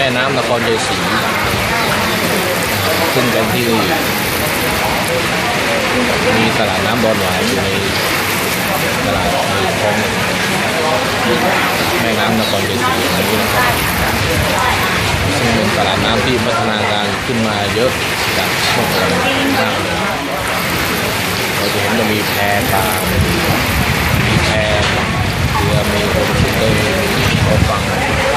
ม่น้ำนครชัยศรีซึ่งเป็นที่มีตลาดน้ำดอนหวายอยู่ในตลาดในคลองแม่น้ำนครชัยศรีนี้นะครับซึ่งเป็นตลาดน้ำที่พัฒนาการขึ้นมาเยอะจากเมื่อก่อนมากเลยเราจะเห็นจะมีแพปลามีแพเรือมีโฮมสเตย์รถฟัง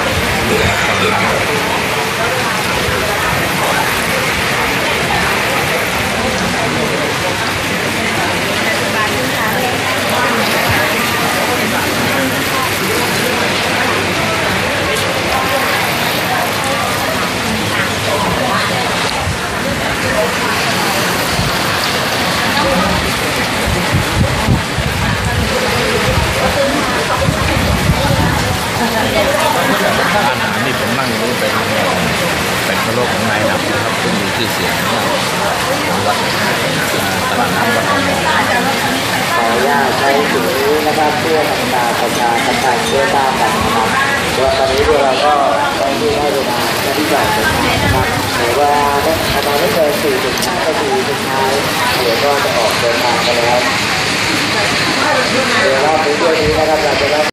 อาหารที่ผมนั่งอยู่เป็นพะโล้ของนายหนับนะครับซึ่งมีชื่อเสียงของวัดตลาดน้ำวัดขออนุญาตใช้สิ่งนี้นะครับเพื่อทำการประชาสัมพันธ์เพื่อตามกันนะครับตอนนี้เราก็ต้องที่ให้เวลาที่จ่ายเงินนะครับหรือว่าประมาณไม่เกิน4-5 นาทีสุดท้ายเดี๋ยวก็จะออกเดินทางกันแล้วเดี๋ยวรอบนี้นะครับเราจะ